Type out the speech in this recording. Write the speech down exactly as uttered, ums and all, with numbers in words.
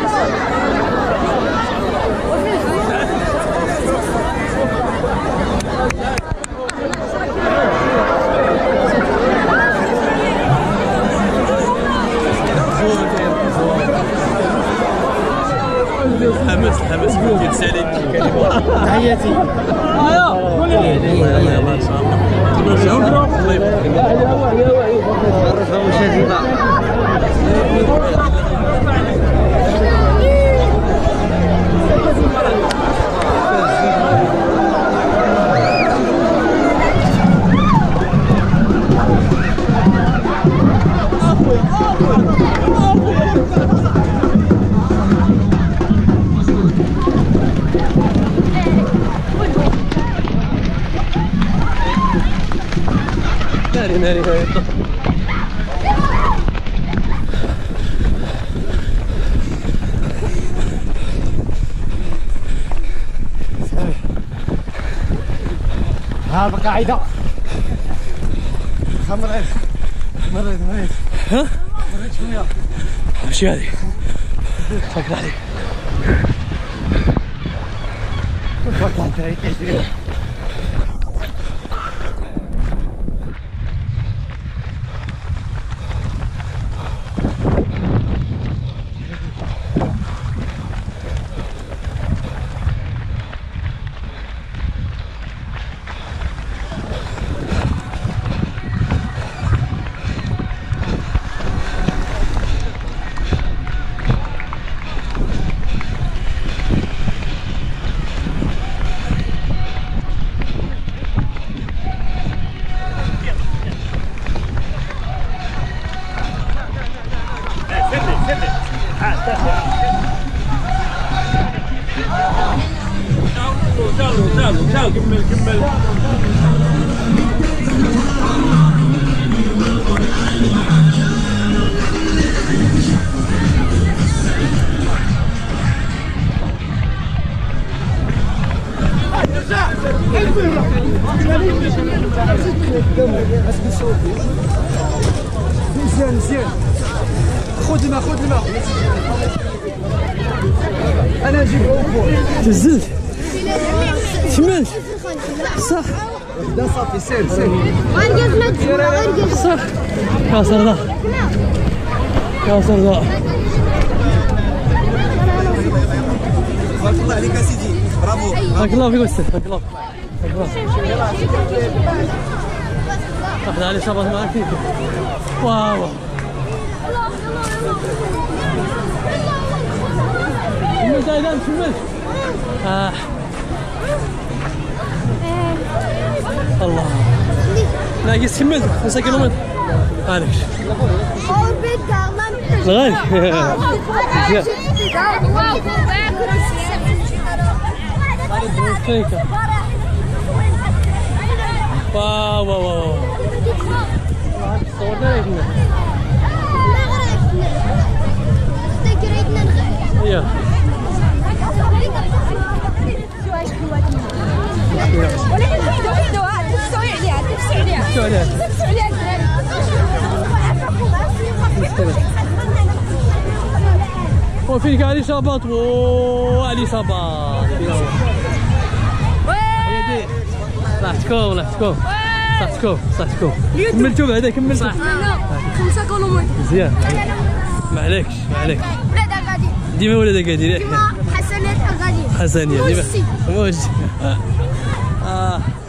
حماس حماس كنت سالي تحياتي. يلا يلا ان شاء الله تنرجعوا الله يبارك فيك. عرفها مشاهدينا. ناري ناري ناري ها القاعدة. مريت مريت مريت ها مريت شوية. ماشي هذه شكرا عليك. توكلت عليك. كمل كمل. مزيان مزيان. خذ الماء خذ الماء. انا نجيب تزلت كملت صح. لا صافي سير سير. صح كاسر ذا كاسر ذا. بارك الله عليك يا سيدي. برافو. بارك الله فيك استاذ. بارك الله واحد علي صباح معك فيك. واو كملت ايضا كملت. اه الله لا قيس كملت خمسة كيلومتر معليش لغاية واو واو واو صورنا لك يا ولكن حيدو حيدوها تفسعوا عليها تفسعوا عليها تفسعوا عليها تفسعوا عليها الدراري. وفيك علي صباط وعلي صباط صحتكم صحتكم صحتكم صحتكم. كملتوا بعدا كملتوا خمسة كيلومتر. مزيان ما عليكش ما عليك. ولاد غادي ديما ولاد قادرين. حسنات غادي حسنية ديما موجه. اه